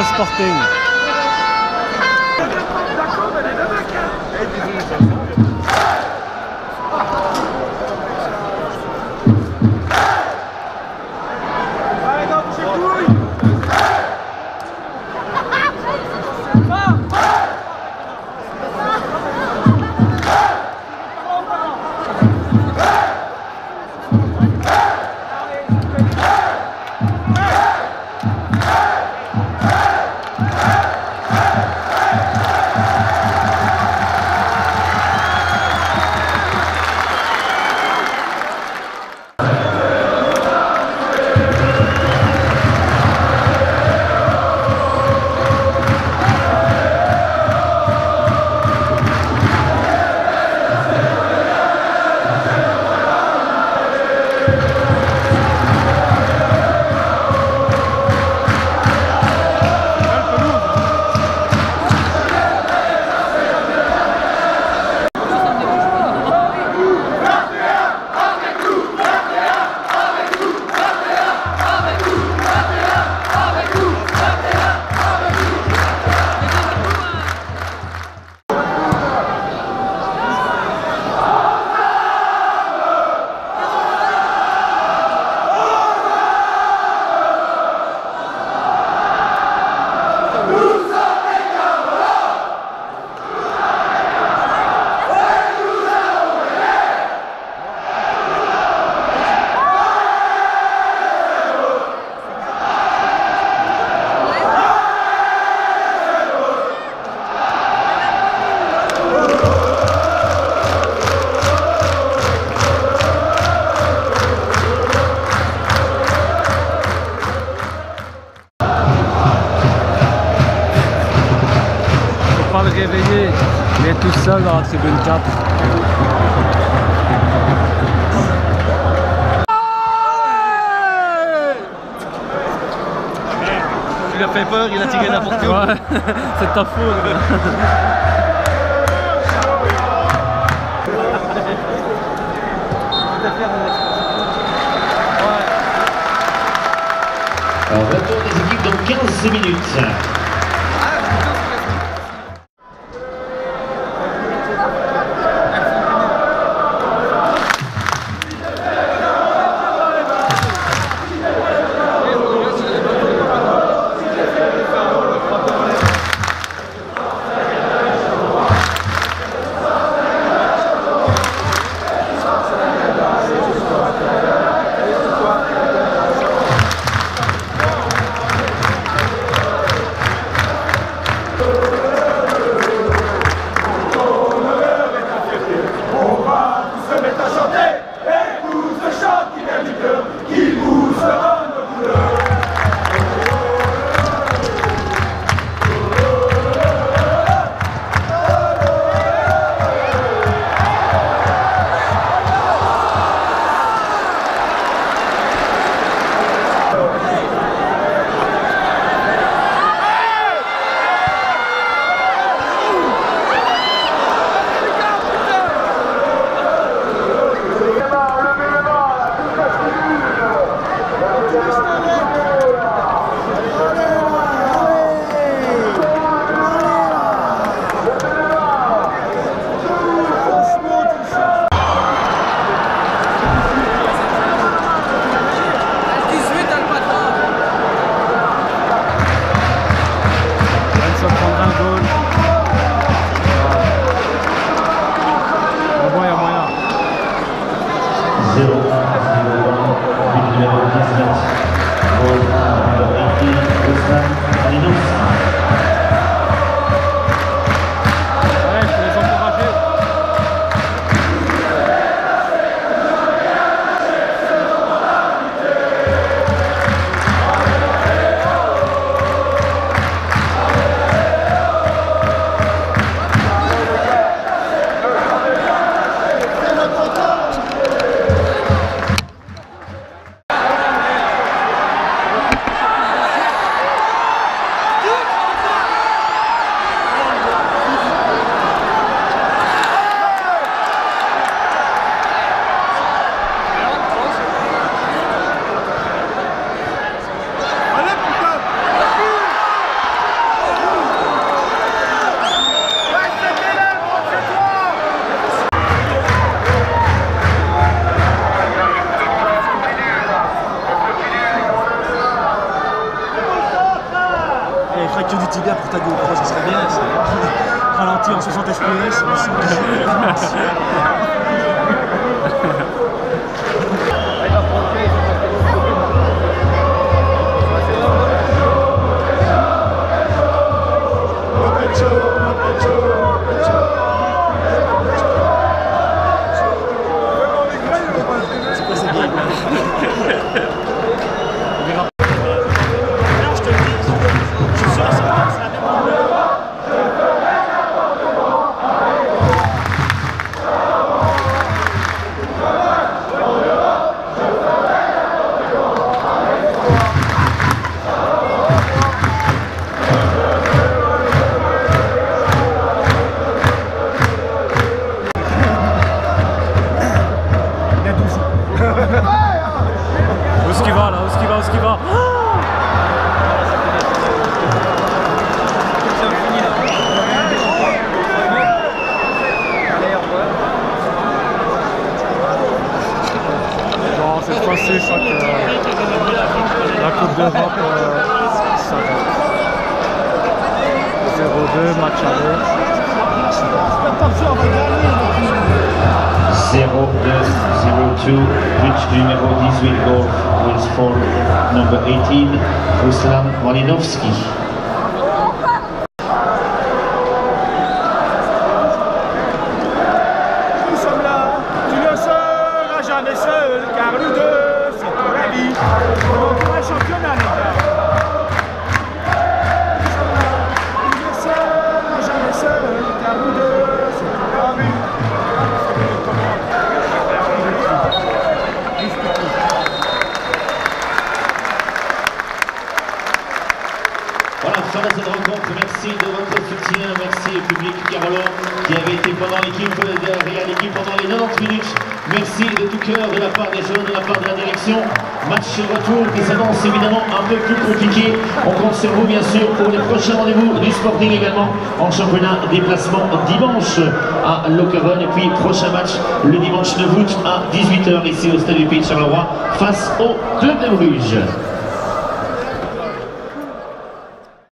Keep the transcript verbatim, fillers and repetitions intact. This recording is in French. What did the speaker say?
le Sporting. Le réveiller, il est tout seul dans la tribune quatre. Tu lui as fait peur, il a tiré n'importe où. Ouais, c'est ta faute. Alors, retour des équipes dans quinze minutes. Ralenti en soixante F P S. Où est-ce qu'il va là? Où est-ce qu'il va? Où est-ce qu'il va? Bon, cette fois-ci, je crois que la Coupe d'Europe, euh, ça va. zéro deux, match aller. zéro deux, zéro deux, but numéro dix-huit, goal was for number eighteen, Ruslan Malinowski. Nous sommes là, tu ne seras jamais seul, car nous deux, c'est pour la vie. On pour un championnat, les gars. Nous sommes là, tu ne seras jamais seul, car nous deux, c'est pour la vie. Voilà, fin de cette rencontre. Merci de votre soutien. Merci au public carolin qui avait été pendant l'équipe derrière l'équipe pendant les quatre-vingt-dix minutes. Merci de tout cœur de la part des jeunes, de la part de la direction. Match retour qui s'annonce évidemment un peu plus compliqué. On compte sur vous bien sûr pour les prochains rendez-vous du Sporting également en championnat. Déplacement dimanche à Lokeren et puis prochain match le dimanche neuf août à dix-huit heures ici au Stade du Pays de Charleroi face au Club de Bruges.